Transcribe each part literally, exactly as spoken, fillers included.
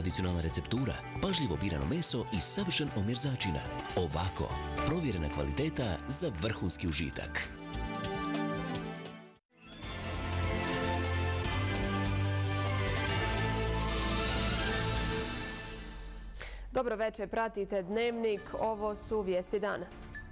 tradicionalna receptura, pažljivo birano meso i savršen omjer začina. Ovako, provjerena kvaliteta za vrhunski užitak. Dobro večer, pratite Dnevnik, ovo su vijesti dana.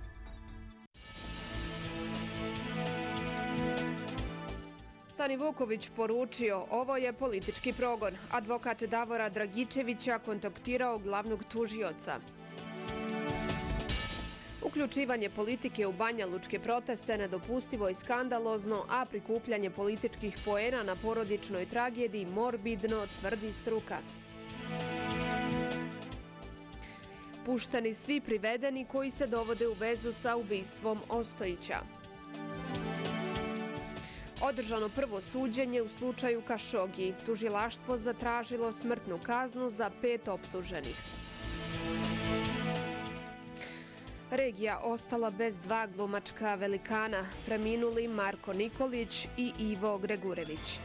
Stani Vuković poručio, ovo je politički progon. Advokat Davora Dragičevića kontaktirao glavnog tužioca. Uključivanje politike u banjalučke proteste nedopustivo i skandalozno, a prikupljanje političkih poena na porodičnoj tragediji morbidno, tvrdi struka. Pušteni svi privedeni koji se dovode u vezu sa ubistvom Ostojića. Održano prvo suđenje u slučaju Kašogi. Tužilaštvo zatražilo smrtnu kaznu za pet optuženih. Regija ostala bez dva glumačka velikana, preminuli Marko Nikolić i Ivo Gregurević.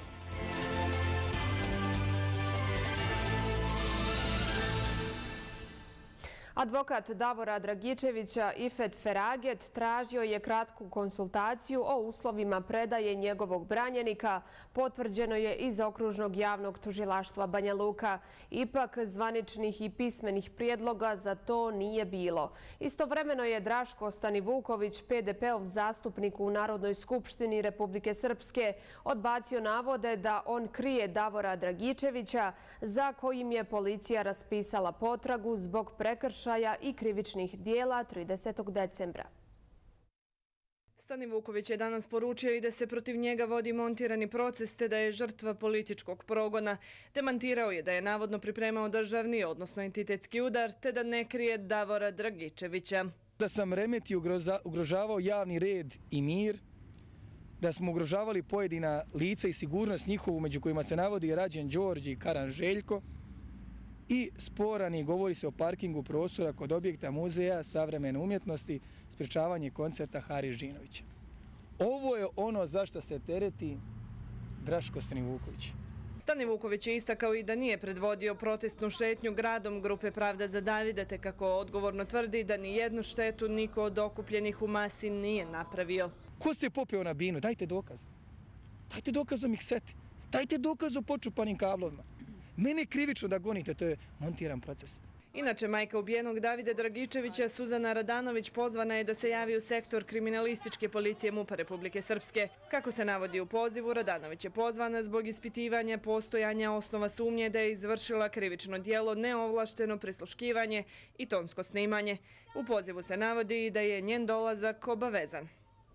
Advokat Davora Dragičevića Ifet Feraget tražio je kratku konsultaciju o uslovima predaje njegovog branjenika, potvrđeno je iz Okružnog javnog tužilaštva Banja Luka. Ipak zvaničnih i pismenih prijedloga za to nije bilo. Istovremeno je Draško Stanivuković, P D P-ov zastupnik u Narodnoj skupštini Republike Srpske, odbacio navode da on krije Davora Dragičevića, za kojim je policija raspisala potragu zbog prekršaja i krivičnih dijela tridesetog decembra. Stanivuković je danas poručio i da se protiv njega vodi montirani proces te da je žrtva političkog progona. Demantirao je da je navodno pripremao državni, odnosno entitetski udar, te da ne krije Davora Dragičevića. Da sam remeti ugrožavao javni red i mir, da smo ugrožavali pojedina lica i sigurnost njihovu, među kojima se navodi Rađen Đorđe i Karan Željko, i sporani govori se o parkingu prostora kod objekta Muzeja savremene umjetnosti, sprečavanje koncerta Haris Žinovića. Ovo je ono zašto se tereti Draško Stanivuković. Stanivuković je istakao i da nije predvodio protestnu šetnju gradom grupe Pravda za Davida, te kako odgovorno tvrdi da ni jednu štetu niko od okupljenih u masi nije napravio. Ko se popeo na binu? Dajte dokaz. Dajte dokaz o mikseti. Dajte dokaz o počupanim kablovima. Mene je krivično da gonite, to je montiran proces. Inače, majka ubijenog Davida Dragičevića, Suzana Radanović, pozvana je da se javi u sektor kriminalističke policije MUP-a Republike Srpske. Kako se navodi u pozivu, Radanović je pozvana zbog ispitivanja postojanja osnova sumnje da je izvršila krivično djelo, neovlašteno prisluškivanje i tonsko snimanje. U pozivu se navodi i da je njen dolazak obavezan.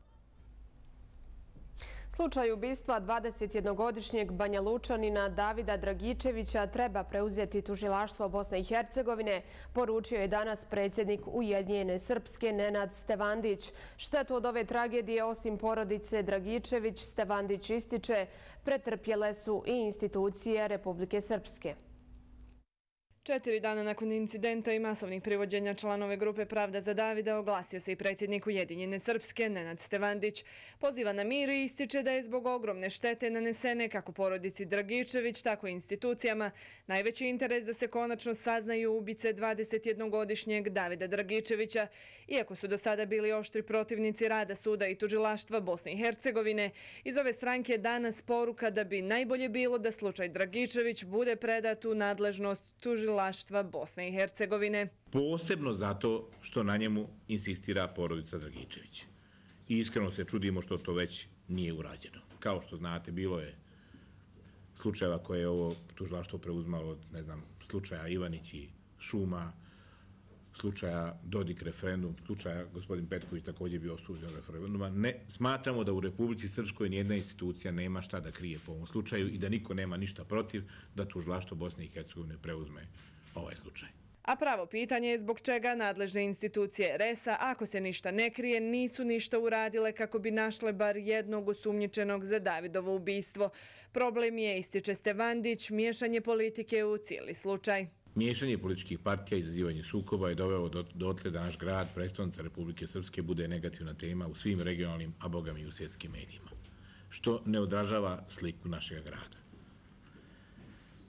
Slučaj ubistva dvadesetjednogodišnjeg Banjalučanina Davida Dragičevića treba preuzeti tužilaštvo Bosne i Hercegovine, poručio je danas predsjednik Ujedinjene Srpske Nenad Stevandić. Štetu od ove tragedije, osim porodice Dragičević, Stevandić ističe, pretrpjele su i institucije Republike Srpske. Četiri dana nakon incidenta i masovnih privođenja članove grupe Pravda za Davida oglasio se i predsjednik Ujedinjene Srpske Nenad Stevandić. Poziva na mir i ističe da je zbog ogromne štete nanesene kako porodici Dragičević, tako i institucijama najveći interes da se konačno saznaju ubice dvadesetjednogodišnjeg Davida Dragičevića. Iako su do sada bili oštri protivnici rada suda i tužilaštva Bosne i Hercegovine, iz ove stranke danas poruka da bi najbolje bilo da slučaj Dragičević bude predat u nadležnost tužilaštva Bosne i Hercegovine. Posebno zato što na njemu insistira porodica Dragičević. I iskreno se čudimo što to već nije urađeno. Kao što znate, bilo je slučajeva koje je ovo tužilaštvo preuzmalo od, ne znam, slučaja Ivanić i Šuma, slučaja Dodik referendum, slučaja gospodin Petković također bio osuđen referenduma. Ne, smatramo da u Republici Srpskoj nijedna institucija nema šta da krije po ovom slučaju i da niko nema ništa protiv da tužilaštvo Bosne i Hercegovine preuzme ovaj slučaj. A pravo pitanje je zbog čega nadležne institucije R E S-a, ako se ništa ne krije, nisu ništa uradile kako bi našle bar jednog osumnjičenog za Davidovo ubistvo. Problem je, ističe Stevandić, miješanje politike u cijeli slučaj. Miješanje političkih partija i izazivanje sukoba je dovelo dotle da naš grad, predstavnica Republike Srpske, bude negativna tema u svim regionalnim, a bogami i u svjetskim medijima, što ne odražava sliku našeg grada.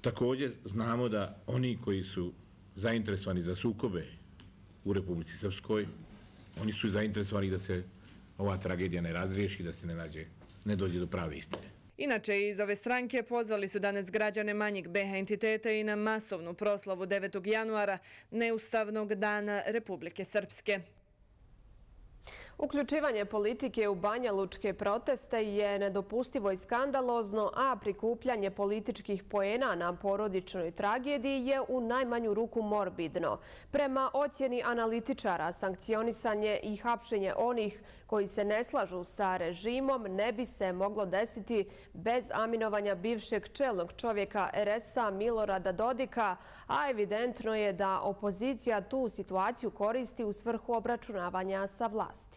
Također znamo da oni koji su zainteresovani za sukobe u Republici Srpskoj, oni su zainteresovani da se ova tragedija ne razriješi, da se ne nađe, ne dođe do prave istine. Inače, iz ove stranke pozvali su danas građane manjeg be ha entiteta i na masovnu proslavu devetog januara, neustavnog dana Republike Srpske. Uključivanje politike u banjalučke proteste je nedopustivo i skandalozno, a prikupljanje političkih poena na porodičnoj tragediji je u najmanju ruku morbidno. Prema ocjeni analitičara, sankcionisanje i hapšenje onih koji se ne slažu sa režimom ne bi se moglo desiti bez aminovanja bivšeg čelnog čovjeka er es a Milorada Dodika, a evidentno je da opozicija tu situaciju koristi u svrhu obračunavanja sa vlasti.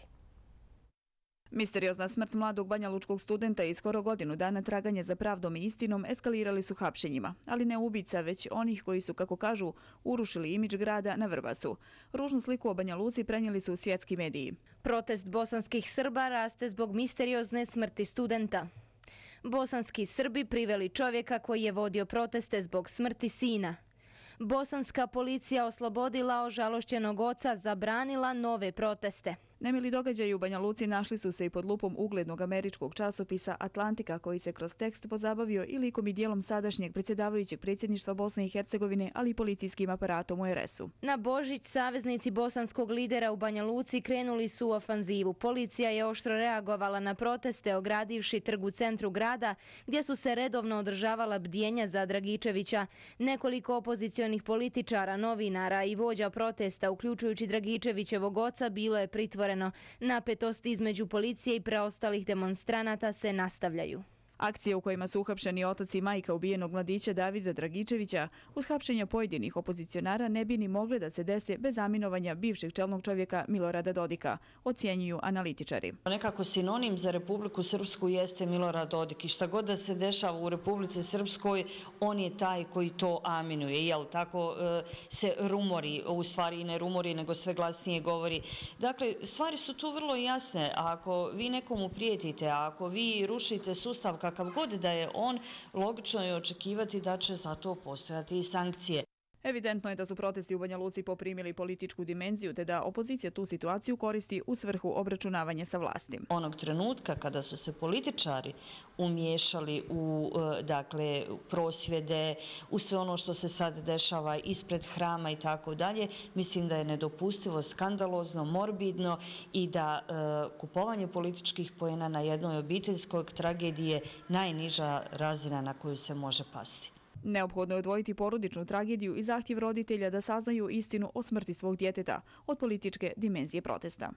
Misteriozna smrt mladog banjalučkog studenta i skoro godinu dana traganje za pravdom i istinom eskalirali su hapšenjima, ali ne ubica, već onih koji su, kako kažu, urušili imidž grada na Vrbasu. Ružnu sliku o Banja Luci prenijeli su svjetski mediji. Protest bosanskih Srba raste zbog misteriozne smrti studenta. Bosanski Srbi priveli čovjeka koji je vodio proteste zbog smrti sina. Bosanska policija oslobodila ožalošćenog oca, zabranila nove proteste. Nemili događaji u Banja Luci našli su se i pod lupom uglednog američkog časopisa Atlantika, koji se kroz tekst pozabavio i likom i dijelom sadašnjeg predsjedavajućeg predsjedništva Bosne i Hercegovine, ali i policijskim aparatom u er es u. Na Božić saveznici bosanskog lidera u Banja Luci krenuli su u ofanzivu. Policija je oštro reagovala na proteste, ogradivši trg u centru grada, gdje su se redovno održavala bdjenja za Dragičevića. Nekoliko opozicionih političara, novinara i vođa protesta, uključujući Dragičevićevog oca, bilo je pritvoreno. Napetosti između policije i preostalih demonstranata se nastavljaju. Akcije u kojima su uhapšeni otac i majka ubijenog mladića Davida Dragičevića uz hapšenja pojedinih opozicionara ne bi ni mogle da se dese bez aminovanja bivšeg čelnog čovjeka Milorada Dodika, ocjenjuju analitičari. Nekako sinonim za Republiku Srpsku jeste Milorad Dodik i šta god da se dešava u Republici Srpskoj, on je taj koji to aminuje. Jel, tako se rumori, u stvari i ne rumori, nego sve glasnije govori. Dakle, stvari su tu vrlo jasne. Ako vi nekomu prijetite, ako vi rušite sustav kakav god da je on, logično je očekivati da će za to postojati i sankcije. Evidentno je da su protesti u Banja Luci poprimili političku dimenziju, te da opozicija tu situaciju koristi u svrhu obračunavanja sa vlasti. Onog trenutka kada su se političari umiješali u dakle, prosvjede, u sve ono što se sad dešava ispred hrama i tako dalje, mislim da je nedopustivo, skandalozno, morbidno i da e, kupovanje političkih poena na jednoj obiteljskoj tragediji je najniža razina na koju se može pasti. Neophodno je odvojiti porodičnu tragediju i zahtjev roditelja da saznaju istinu o smrti svog djeteta od političke dimenzije protesta.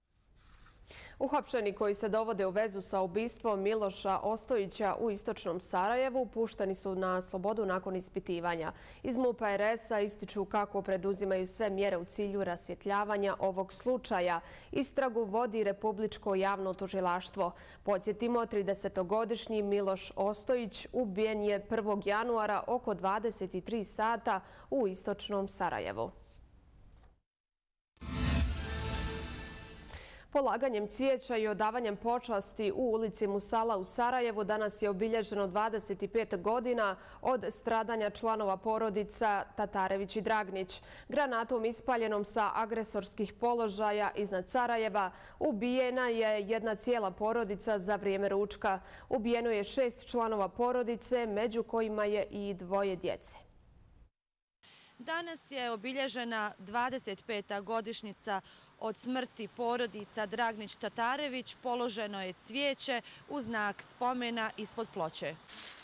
Uhapšeni koji se dovode u vezu sa ubistvom Miloša Ostojića u istočnom Sarajevu pušteni su na slobodu nakon ispitivanja. Iz MUP-a er es a ističu kako preduzimaju sve mjere u cilju rasvjetljavanja ovog slučaja. Istragu vodi Republičko javno tužilaštvo. Podsjetimo, tridesetogodišnji Miloš Ostojić ubijen je prvog januara oko dvadeset tri sata u istočnom Sarajevu. Polaganjem cvijeća i odavanjem počasti u ulici Musala u Sarajevu danas je obilježeno dvadeset pet godina od stradanja članova porodica Tatarević i Dragnić. Granatom ispaljenom sa agresorskih položaja iznad Sarajeva ubijena je jedna cijela porodica za vrijeme ručka. Ubijeno je šest članova porodice, među kojima je i dvoje djece. Danas je obilježena dvadeset peta godišnjica od smrti porodica Dragnić-Tatarević. Položeno je cvijeće u znak spomena ispod ploče.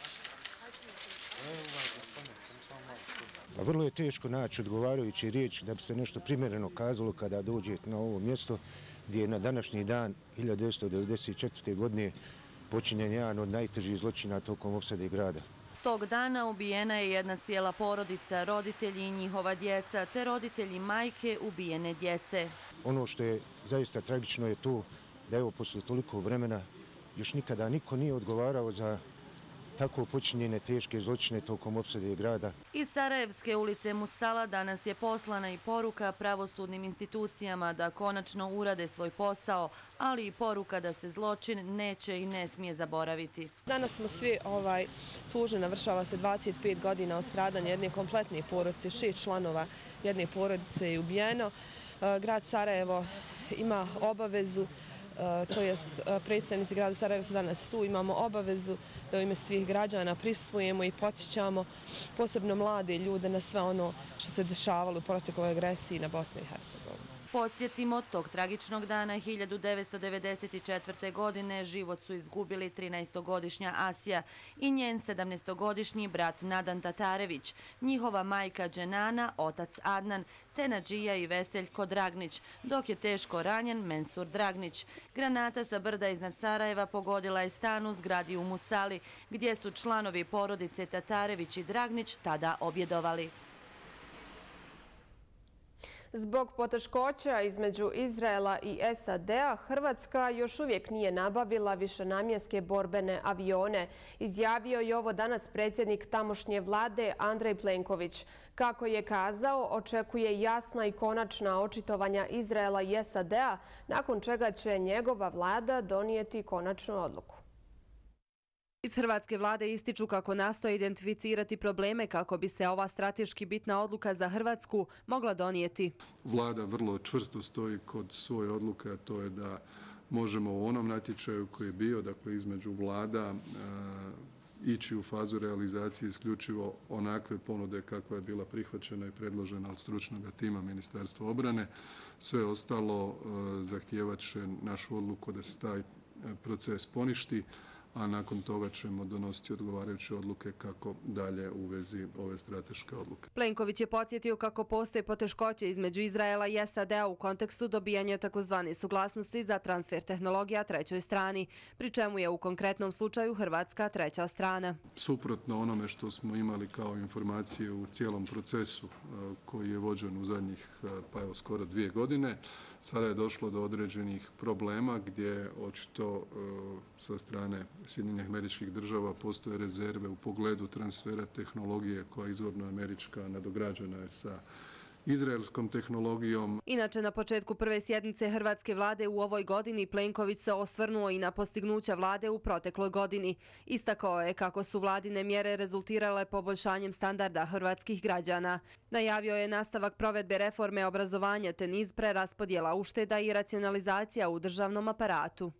Vrlo je teško naći odgovarajuće riječi da bi se nešto primjereno kazalo kada dođete na ovo mjesto gdje je na današnji dan hiljadu devetsto devedeset četvrte. godine počinjen jedan od najtežih zločina tokom opsade grada. Tog dana ubijena je jedna cijela porodica, roditelji i njihova djeca, te roditelji majke ubijene djece. Ono što je zaista tragično je to da evo posle toliko vremena još nikada niko nije odgovarao za tako počinjene teške zločine tokom opsade grada. Iz Sarajevske ulice Musala danas je poslana i poruka pravosudnim institucijama da konačno urade svoj posao, ali i poruka da se zločin neće i ne smije zaboraviti. Danas smo svi ovaj, tužni, navršava se dvadeset pet godina od stradanja jedne kompletne porodice, šest članova jedne porodice je ubijeno. Grad Sarajevo ima obavezu, to jest predstavnici grada Sarajeva su danas tu, imamo obavezu da u ime svih građana prisustvujemo i podsjećamo posebno mlade ljude na sve ono što se dešavalo u protekloj agresiji na Bosnu i Hercegovinu. Podsjetimo, tog tragičnog dana hiljadu devetsto devedeset četvrte. godine život su izgubili trinaestogodišnja Asija i njen sedamnaestogodišnji brat Nadan Tatarević, njihova majka Dženana, otac Adnan, te Nadžija i Veseljko Dragnić, dok je teško ranjen Mensur Dragnić. Granata sa brda iznad Sarajeva pogodila je stan u zgradi u Musali, gdje su članovi porodice Tatarević i Dragnić tada objedovali. Zbog poteškoća između Izraela i S A D-a, Hrvatska još uvijek nije nabavila višenamjenske borbene avione. Izjavio je ovo danas predsjednik tamošnje vlade Andrej Plenković. Kako je kazao, očekuje jasna i konačna očitovanja Izraela i S A D-a, nakon čega će njegova vlada donijeti konačnu odluku. Iz hrvatske vlade ističu kako nastoje identificirati probleme kako bi se ova strateški bitna odluka za Hrvatsku mogla donijeti. Vlada vrlo čvrsto stoji kod svoje odluke, a to je da možemo u onom natječaju koji je bio, dakle između vlada, ići u fazu realizacije isključivo onakve ponude kakva je bila prihvaćena i predložena od stručnog tima Ministarstva obrane. Sve ostalo zahtijevat će našu odluku da se taj proces poništi, a nakon toga ćemo donositi odgovarajuće odluke kako dalje u vezi ove strateške odluke. Plenković je podsjetio kako postoje poteškoće između Izraela i S A D-a u kontekstu dobijanja takozvane suglasnosti za transfer tehnologija trećoj strani, pri čemu je u konkretnom slučaju Hrvatska treća strana. Suprotno onome što smo imali kao informacije u cijelom procesu koji je vođen u zadnjih pa evo skoro dvije godine, sada je došlo do određenih problema gdje očito sa strane Sjedinjenih Američkih Država postoje rezerve u pogledu transfera tehnologije koja je izvorno američka, nadograđena je sa izraelskom tehnologijom. Inače, na početku prve sjednice hrvatske vlade u ovoj godini Plenković se osvrnuo i na postignuća vlade u protekloj godini. Istakao je kako su vladine mjere rezultirale poboljšanjem standarda hrvatskih građana. Najavio je nastavak provedbe reforme obrazovanja te niz preraspodjela ušteda i racionalizacija u državnom aparatu.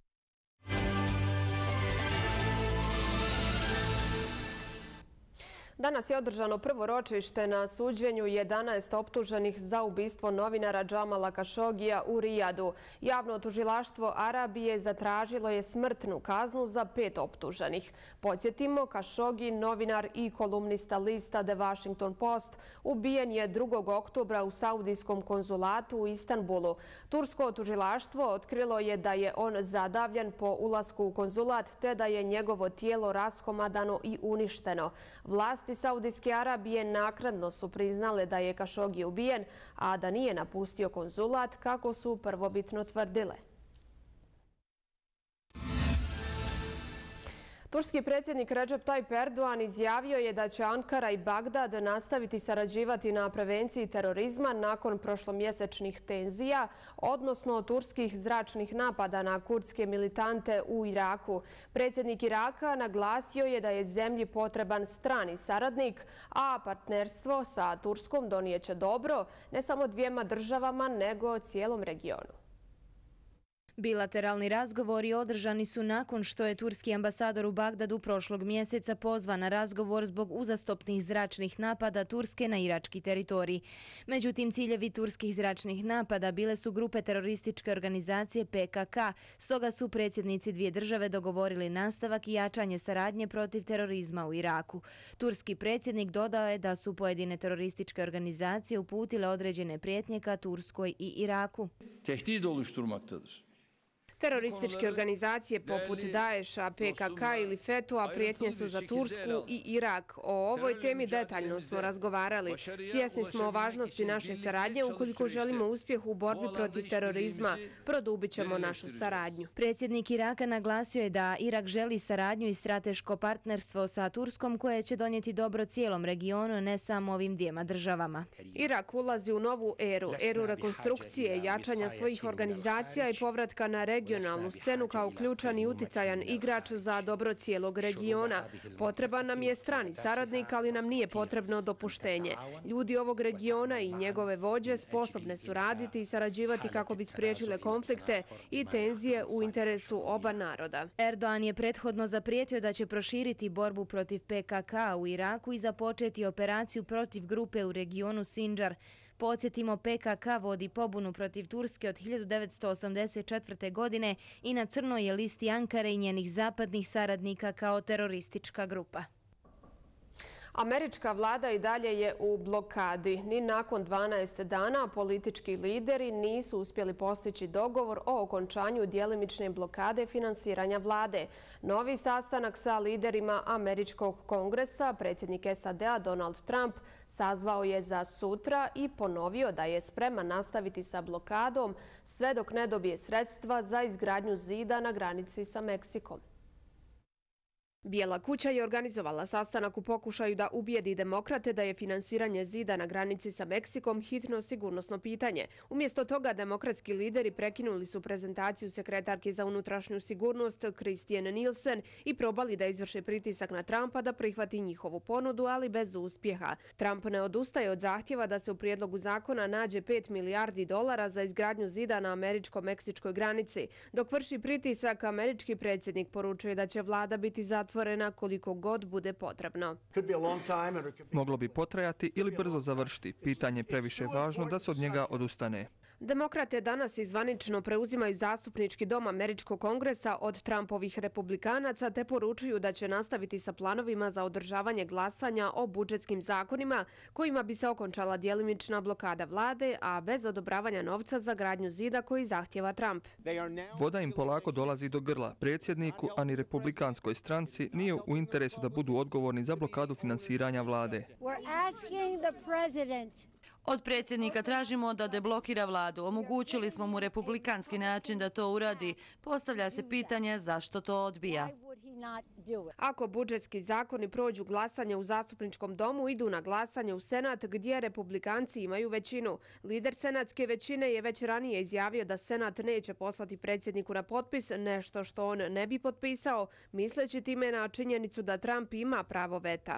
Danas je održano prvo ročište na suđenju jedanaest optuženih za ubistvo novinara Džamala Kašogija u Rijadu. Javno tužilaštvo Arabije zatražilo je smrtnu kaznu za pet optuženih. Podsjetimo, Kašogi, novinar i kolumnista lista The Washington Post, ubijen je drugog oktobra u saudijskom konzulatu u Istanbulu. Tursko tužilaštvo otkrilo je da je on zadavljen po ulasku u konzulat te da je njegovo tijelo raskomadano i uništeno. Vlasti Saudijske Arabije naknadno su priznale da je Kašogi ubijen, a da nije napustio konzulat kako su prvobitno tvrdile. Turski predsjednik Recep Tayyip Erdogan izjavio je da će Ankara i Bagdad nastaviti sarađivati na prevenciji terorizma nakon prošlomjesečnih tenzija, odnosno turskih zračnih napada na kurdske militante u Iraku. Predsjednik Iraka naglasio je da je zemlji potreban strani saradnik, a partnerstvo sa Turskom donijeće dobro ne samo dvijema državama, nego cijelom regionu. Bilateralni razgovori održani su nakon što je turski ambasador u Bagdadu prošlog mjeseca pozvan na razgovor zbog uzastopnih zračnih napada Turske na irački teritorij. Međutim, ciljevi turskih zračnih napada bile su grupe terorističke organizacije P K K, stoga su predsjednici dvije države dogovorili nastavak i jačanje saradnje protiv terorizma u Iraku. Turski predsjednik dodao je da su pojedine terorističke organizacije uputile određene prijetnje ka Turskoj i Iraku. Tehdit oluşturmaktadır. Terorističke organizacije poput Daesha, P K K ili Fetua prijetnje su za Tursku i Irak. O ovoj temi detaljno smo razgovarali. Svjesni smo o važnosti naše saradnje. Ukoliko želimo uspjeh u borbi protiv terorizma, produbit ćemo našu saradnju. Predsjednik Iraka naglasio je da Irak želi saradnju i strateško partnerstvo sa Turskom koje će donijeti dobro cijelom regionu, ne samo ovim dvijema državama. Irak ulazi u novu eru, eru rekonstrukcije, jačanja svojih organizacija i povratka na regionalnu scenu kao ključan i uticajan igrač za dobro cijelog regiona. Potreban nam je strani saradnik, ali nam nije potrebno dopuštenje. Ljudi ovog regiona i njegove vođe sposobne su raditi i sarađivati kako bi spriječile konflikte i tenzije u interesu oba naroda. Erdogan je prethodno zaprijetio da će proširiti borbu protiv P K K u Iraku i započeti operaciju protiv grupe u regionu Sinjar. Podsjetimo, P K K vodi pobunu protiv Turske od hiljadu devetsto osamdeset četvrte. godine i na crnoj je listi Ankare i njenih zapadnih saradnika kao teroristička grupa. Američka vlada i dalje je u blokadi. Ni nakon dvanaest dana politički lideri nisu uspjeli postići dogovor o okončanju djelimične blokade finansiranja vlade. Novi sastanak sa liderima Američkog kongresa predsjednik S A D-a Donald Trump sazvao je za sutra i ponovio da je spreman nastaviti sa blokadom sve dok ne dobije sredstva za izgradnju zida na granici sa Meksikom. Bijela kuća je organizovala sastanak u pokušaju da ubijedi demokrate da je finansiranje zida na granici sa Meksikom hitno sigurnosno pitanje. Umjesto toga demokratski lideri prekinuli su prezentaciju sekretarke za unutrašnju sigurnost Christine Nielsen i probali da izvrše pritisak na Trumpa da prihvati njihovu ponudu, ali bez uspjeha. Trump ne odustaje od zahtjeva da se u prijedlogu zakona nađe pet milijardi dolara za izgradnju zida na američko-meksičkoj granici. Dok vrši pritisak, američki predsjednik poručuje da će vlada biti zatvorena koliko god bude potrebno. Moglo bi potrajati ili brzo završiti. Pitanje je previše važno da se od njega odustane. Demokrate danas izvanično preuzimaju zastupnički dom Američkog kongresa od Trumpovih republikanaca te poručuju da će nastaviti sa planovima za održavanje glasanja o budžetskim zakonima kojima bi se okončala djelimična blokada vlade, a bez odobravanja novca za gradnju zida koji zahtjeva Trump. Voda im polako dolazi do grla. Predsjedniku, a ni republikanskoj stranci nije u interesu da budu odgovorni za blokadu finansiranja vlade. Od predsjednika tražimo da deblokira vladu. Omogućili smo mu republikanski način da to uradi. Postavlja se pitanje zašto to odbija. Ako budžetski zakoni prođu glasanje u zastupničkom domu, idu na glasanje u Senat gdje republikanci imaju većinu. Lider senatske većine je već ranije izjavio da Senat neće poslati predsjedniku na potpis nešto što on ne bi potpisao, misleći time na činjenicu da Trump ima pravo veta.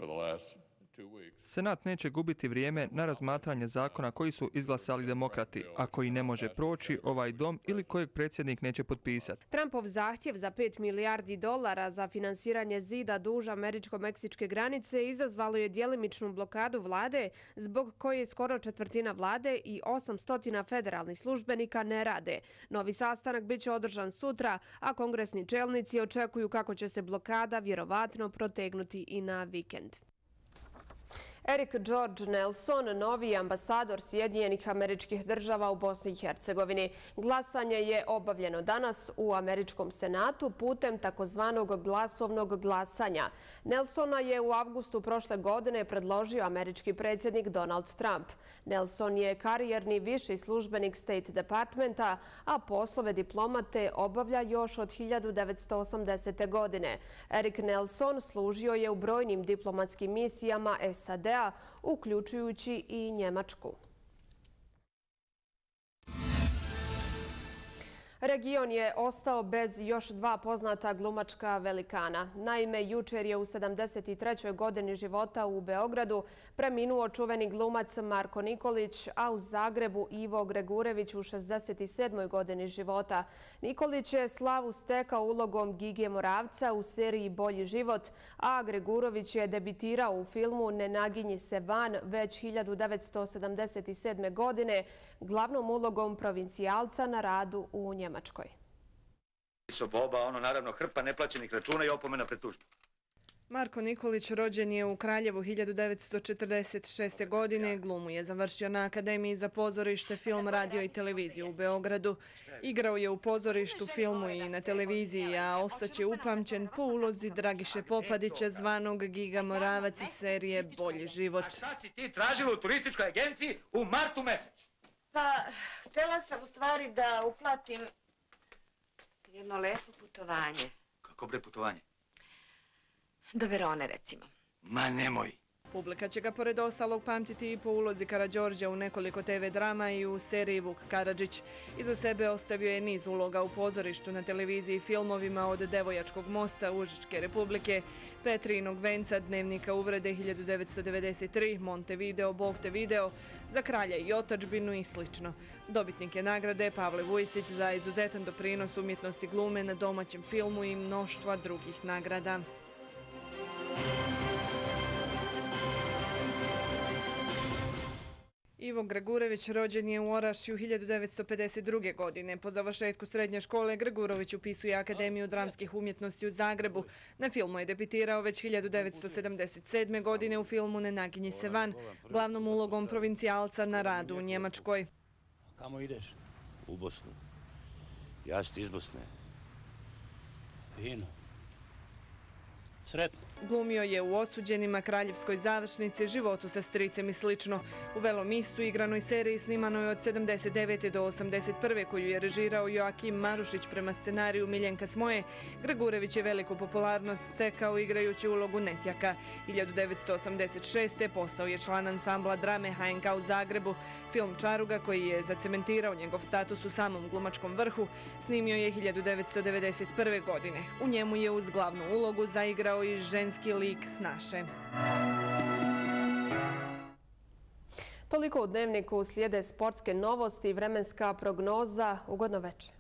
Senat neće gubiti vrijeme na razmatranje zakona koji su izglasali demokrati, a koji ne može proći ovaj dom ili kojeg predsjednik neće potpisati. Trumpov zahtjev za pet milijardi dolara za finansiranje zida duž američko-meksičke granice izazvalo je djelimičnu blokadu vlade, zbog koje skoro četvrtina vlade i osamsto federalnih službenika ne rade. Novi sastanak biće održan sutra, a kongresni čelnici očekuju kako će se blokada vjerovatno protegnuti i na vikend. Eric George Nelson, novi ambasador Sjedinjenih Američkih Država u Bosni i Hercegovini. Glasanje je obavljeno danas u Američkom senatu putem takozvanog glasovnog glasanja. Nelsona je u avgustu prošle godine predložio američki predsjednik Donald Trump. Nelson je karijerni viši službenik State Departmenta, a poslove diplomate obavlja još od hiljadu devetsto osamdesete. godine. Eric Nelson služio je u brojnim diplomatskim misijama S A D-a, uključujući i Njemačku. Region je ostao bez još dva poznata glumačka velikana. Naime, jučer je u sedamdeset trećoj godini života u Beogradu preminuo čuveni glumac Marko Nikolić, a u Zagrebu Ivo Gregurević u šezdeset sedmoj godini života. Nikolić je slavu stekao ulogom Gige Moravca u seriji Bolji život, a Gregurović je debitirao u filmu Ne naginji se van već hiljadu devetsto sedamdeset sedme. godine glavnom ulogom provincijalca na radu u Njemačkoj. Soboba, ono naravno hrpa neplaćenih računa i opomena pred tužbom. Marko Nikolić rođen je u Kraljevu hiljadu devetsto četrdeset šeste. godine. Glumu je završio na Akademiji za pozorište, film, radio i televiziju u Beogradu. Igrao je u pozorištu, filmu i na televiziji, a ostaće upamćen po ulozi Dragiše Popadića, zvanog Giga Moravac iz serije Bolji život. A šta si ti tražila u turističkoj agenciji u martu mesecu? Pa, htjela sam u stvari da uplatim jedno lepo putovanje. Kako bre putovanje? Do Verone, recimo. Ma nemoj. Publika će ga pored ostalog pamtiti i po ulozi Karađorđa u nekoliko te ve drama i u seriji Vuk Karadžić. Iza sebe ostavio je niz uloga u pozorištu, na televiziji i filmovima, od Devojačkog mosta, Užičke republike, Petrinog venca, Dnevnika uvrede hiljadu devetsto devedeset tri, Montevideo, Bog te video, Za kralja i otadžbinu i slično. Dobitnik je nagrade Pavle Vujsić za izuzetan doprinos umjetnosti glume na domaćem filmu i mnoštva drugih nagrada. Ivo Gregurević rođen je u Orašju hiljadu devetsto pedeset druge. godine. Po završetku srednje škole Gregurović upisuje Akademiju dramskih umjetnosti u Zagrebu. Na filmu je debitirao već hiljadu devetsto sedamdeset sedme. godine u filmu Ne naginji se van, glavnom ulogom provincijalca na radu u Njemačkoj. Kamo ideš? U Bosnu. Ja si iz Bosne. Fino. Sretno. Glumio je u Osuđenima, Kraljevskoj završnici, Životu sa stricem i slično. U Velom istu igranoj seriji snimanoj od sedamdeset devete do osamdeset prve. koju je režirao Joakim Marušić prema scenariju Miljenka Smoje, Gregurević je veliku popularnost stekao igrajući ulogu Netjaka. hiljadu devetsto osamdeset šeste. postao je član ansambla drame ha en ka u Zagrebu. Film Čaruga, koji je zacementirao njegov status u samom glumačkom vrhu, snimio je hiljadu devetsto devedeset prve. godine. U njemu je uz glavnu ulogu zaigrao i ženski lik Snaše. Toliko u Dnevniku, slijede sportske novosti i vremenska prognoza. Ugodno večer.